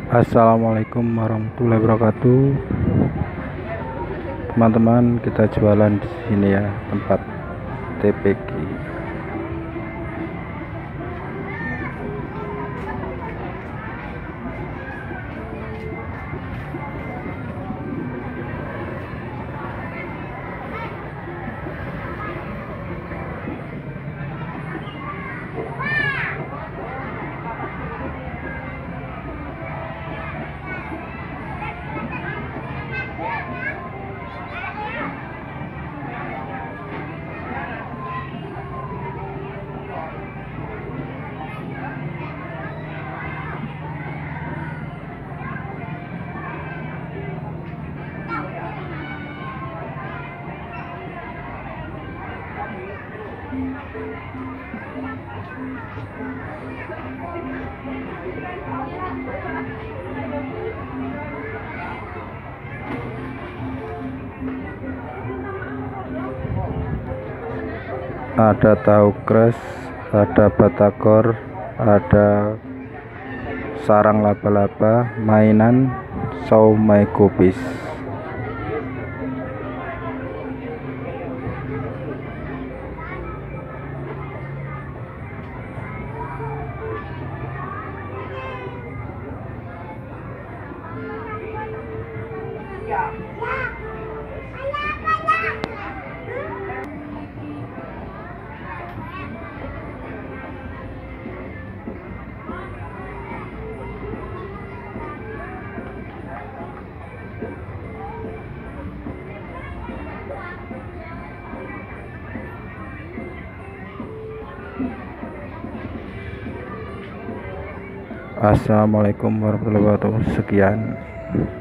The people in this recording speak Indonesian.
Assalamualaikum warahmatullahi wabarakatuh. Teman-teman, kita jualan di sini ya, tempat TPG. Ada tahu kres, ada batagor, ada sarang laba-laba, mainan, siomay kubis. Assalamualaikum warahmatullahi wabarakatuh. Sekian.